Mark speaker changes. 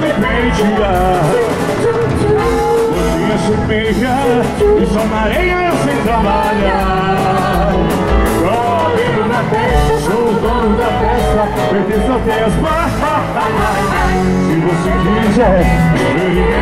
Speaker 1: me pentear. Você se beija e só na areia eu sei trabalhar. Correndo na testa, sou o dono da festa, pertenço até as barras. Se você quiser,